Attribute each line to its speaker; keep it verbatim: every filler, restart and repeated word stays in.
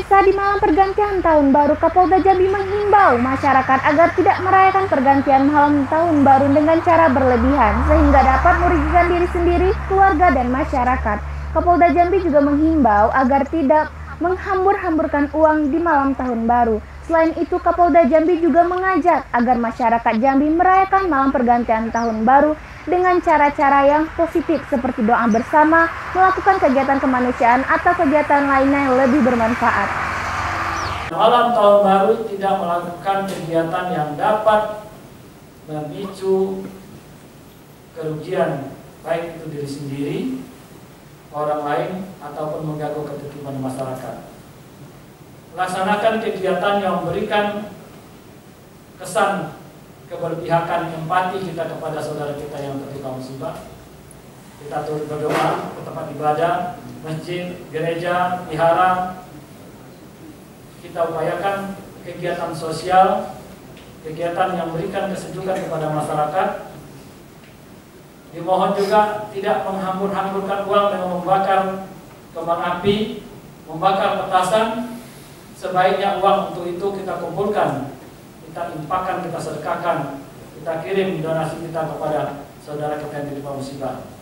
Speaker 1: Pemirsa, di malam pergantian tahun baru, Kapolda Jambi menghimbau masyarakat agar tidak merayakan pergantian malam tahun baru dengan cara berlebihan, sehingga dapat merugikan diri sendiri, keluarga, dan masyarakat. Kapolda Jambi juga menghimbau agar tidak menghambur-hamburkan uang di malam tahun baru. Selain itu, Kapolda Jambi juga mengajak agar masyarakat Jambi merayakan malam pergantian tahun baru dengan cara-cara yang positif seperti doa bersama, melakukan kegiatan kemanusiaan atau kegiatan lainnya yang lebih bermanfaat.
Speaker 2: Malam tahun baru tidak melakukan kegiatan yang dapat memicu kerugian baik itu diri sendiri, orang lain, ataupun mengganggu ketertiban masyarakat. Laksanakan kegiatan yang memberikan kesan keberpihakan, empati kita kepada saudara kita yang tertimpa musibah. Kita turut berdoa ke tempat ibadah, masjid, gereja, wihara. Kita upayakan kegiatan sosial, kegiatan yang memberikan kesejukan kepada masyarakat. Dimohon juga tidak menghambur-hamburkan uang dengan membakar kembang api, membakar petasan. Sebaiknya uang untuk itu kita kumpulkan, kita infakkan, kita sedekahkan, kita kirim donasi kita kepada saudara kita yang tertimpa musibah.